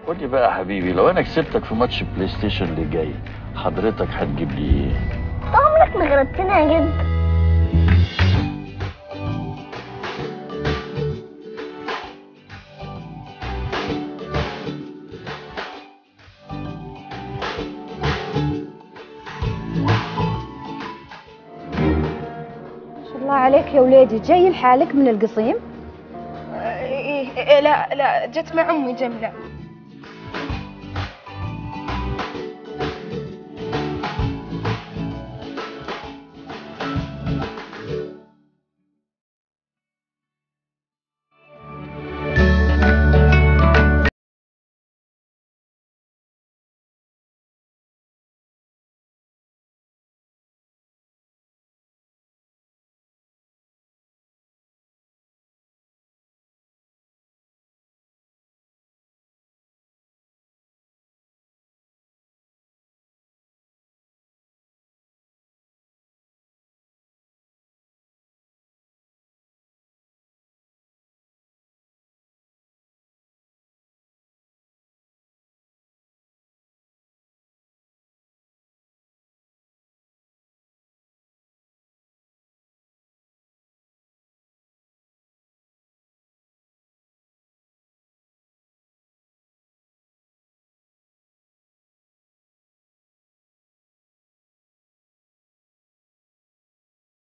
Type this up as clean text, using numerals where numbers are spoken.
قول لي بقى يا حبيبي، لو انا كسبتك في ماتش بلاي ستيشن اللي جاي، حضرتك هتجيب لي ايه؟ طب عمرك ما غلبتنا يا جد. ما شاء الله عليك يا وليدي، جاي لحالك من القصيم؟ إيه لا لا، جت مع أمي جملة.